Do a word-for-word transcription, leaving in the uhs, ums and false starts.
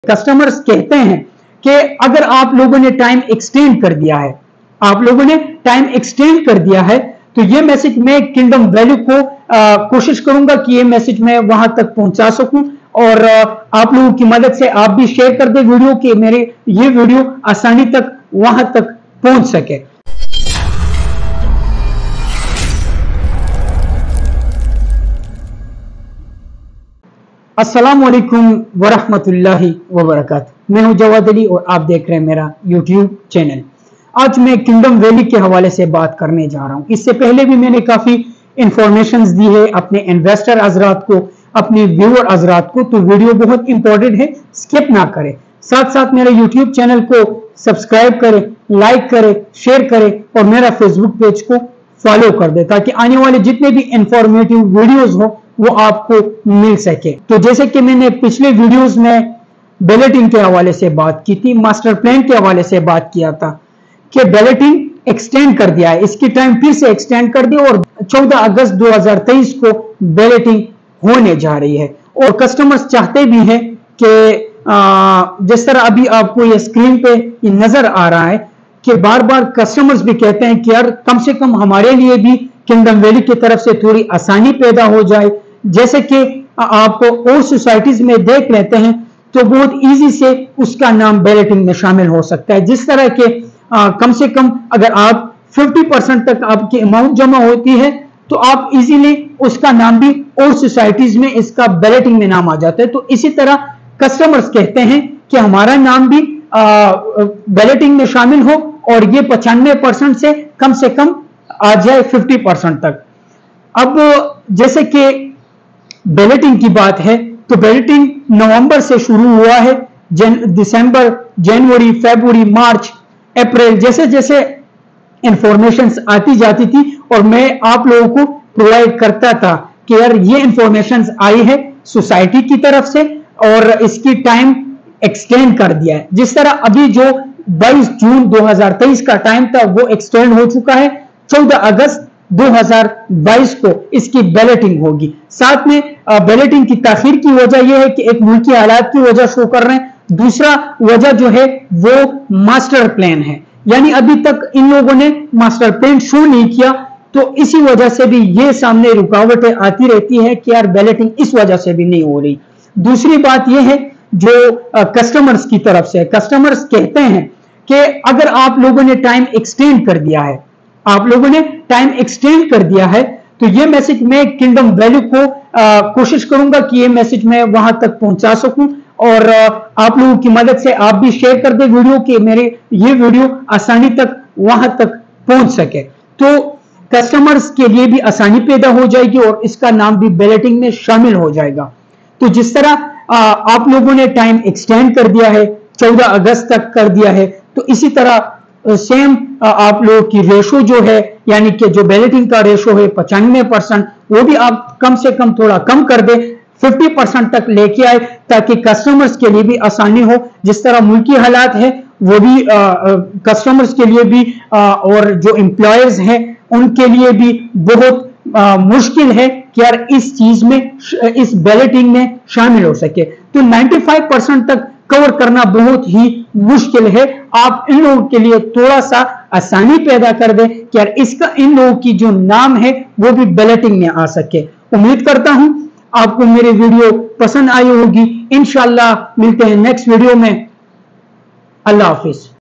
Customers کہتے ہیں کہ اگر آپ لوگوں نے ٹائم ایکسٹینڈ کر دیا ہے آپ لوگوں نے ٹائم ایکسٹینڈ کر دیا ہے تو یہ میسج میں کنگڈم ویلیو کو کوشش کروں گا کہ یہ میسج میں وہاں تک پہنچا سکوں اور آپ لوگوں کی مدد سے آپ بھی شیئر کر دیں ویڈیو کہ میرے یہ ویڈیو آسانی تک وہاں تک پہنچ سکے۔ السلام علیکم ورحمۃ اللہ وبرکاتہ، میں ہوں جواد علی اور آپ دیکھ رہے ہیں میرا یوٹیوب چینل۔ آج میں کنگڈم ویلی کے حوالے سے بات کرنے جا رہا ہوں۔ اس سے پہلے بھی میں نے کافی انفارمیشنز دی ہے اپنے انویسٹر حضرات کو، اپنے ویور حضرات کو، تو ویڈیو بہت امپورٹنٹ ہے، سکپ نہ کریں۔ ساتھ ساتھ میرے یوٹیوب چینل کو سبسکرائب کریں، لائک کریں، شیئر کریں اور میرا فیس بک پیج کو فالو کر دیں تاکہ آنے والے جتنے بھی انفارمیٹیو ویڈیوز ہوں وہ آپ کو مل سکے۔ تو جیسے کہ میں نے پچھلے ویڈیوز میں بیلٹنگ کے حوالے سے بات کی تھی، ماسٹر پلان کے حوالے سے بات کیا تھا کہ بیلٹنگ ایکسٹینڈ کر دیا ہے، اس کی ٹائم پھر سے ایکسٹینڈ کر دی اور چودہ اگست دو ہزار تیئیس کو بیلٹنگ ہونے جا رہی ہے۔ اور کسٹمرز چاہتے بھی ہیں کہ جس طرح ابھی آپ کو یہ اسکرین پہ یہ نظر آ رہا ہے کہ بار بار کسٹمرز بھی کہتے ہیں کہ یار کم سے کم ہمارے لیے بھی کنگڈم ویلی کی طرف سے تھوڑی آسانی پیدا ہو جائے۔ جیسے کہ آپ اور سوسائٹیز میں دیکھ لیتے ہیں تو بہت ایزی سے اس کا نام بیلٹنگ میں شامل ہو سکتا ہے، جس طرح کہ کم سے کم اگر آپ ففٹی پرسنٹ تک آپ کی اماؤنٹ جمع ہوتی ہے تو آپ ایزیلی اس کا نام بھی اور سوسائٹیز میں اس کا بیلٹنگ میں نام آ جاتا ہے۔ تو اسی طرح کسٹمرز کہتے ہیں کہ ہمارا نام بھی بیلٹنگ میں شامل ہو اور یہ پچانوے پرسنٹ سے کم سے کم آ جائے ففٹی پرسنٹ تک۔ اب جیسے کہ بیلٹنگ کی بات ہے تو بیلٹنگ نومبر سے شروع ہوا ہے، جن دسمبر، جنوری، فیبروری، مارچ، اپریل جیسے جیسے انفارمیشنز آتی جاتی تھی اور میں آپ لوگوں کو پرووائڈ کرتا تھا کہ یار یہ انفارمیشنز آئی ہے سوسائٹی کی طرف سے اور اس کی ٹائم ایکسٹینڈ کر دیا ہے۔ جس طرح ابھی جو بائیس جون دو ہزار تیئیس کا ٹائم تھا وہ ایکسٹینڈ ہو چکا ہے، چودہ اگست دو ہزار بائیس کو اس کی بیلٹنگ ہوگی۔ ساتھ میں بیلٹنگ کی تاخیر کی وجہ یہ ہے کہ ایک ملکی حالات کی وجہ شو کر رہے ہیں، دوسرا وجہ جو ہے وہ ماسٹر پلان ہے، یعنی ابھی تک ان لوگوں نے ماسٹر پلان شو نہیں کیا تو اسی وجہ سے بھی یہ سامنے رکاوٹیں آتی رہتی ہے کہ یار بیلٹنگ اس وجہ سے بھی نہیں ہو رہی۔ دوسری بات یہ ہے جو کسٹمرز کی طرف سے کسٹمرز کہتے ہیں کہ اگر آپ لوگوں نے ٹائم ایکسٹینڈ کر دیا ہے آپ لوگوں نے ٹائم ایکسٹینڈ کر دیا ہے تو یہ میسج میں کنگڈم ویلیو کو کوشش کروں گا کہ یہ میسج میں وہاں تک پہنچا سکوں اور آپ لوگوں کی مدد سے آپ بھی شیئر کر دیں ویڈیو کہ میرے یہ ویڈیو آسانی تک وہاں تک پہنچ سکے، تو کسٹمرز کے لیے بھی آسانی پیدا ہو جائے گی اور اس کا نام بھی بیلٹنگ میں شامل ہو جائے گا۔ تو جس طرح آپ لوگوں نے ٹائم ایکسٹینڈ کر دیا ہے، چودہ اگست تک کر دیا ہے، تو اسی طرح سیم آپ لوگوں کی ریشو جو ہے یعنی کہ جو بیلٹنگ کا ریشو ہے پچانوے پرسنٹ وہ بھی آپ کم سے کم تھوڑا کم کر دیں، ففٹی پرسنٹ تک لے کے آئے تاکہ کسٹمرز کے لیے بھی آسانی ہو۔ جس طرح ملکی حالات ہے وہ بھی کسٹمرز کے لیے بھی اور جو امپلائیز ہیں ان کے لیے بھی بہت مشکل ہے کہ یار اس چیز میں اس بیلٹنگ میں شامل ہو سکے، تو نائنٹی فائیو پرسنٹ تک کور کرنا بہت ہی مشکل ہے۔ آپ ان لوگوں کے لیے تھوڑا سا آسانی پیدا کر دیں کہ یار اس کا ان لوگوں کی جو نام ہے وہ بھی بیلٹنگ میں آ سکے۔ امید کرتا ہوں آپ کو میری ویڈیو پسند آئی ہوگی، انشاءاللہ ملتے ہیں نیکسٹ ویڈیو میں۔ اللہ حافظ۔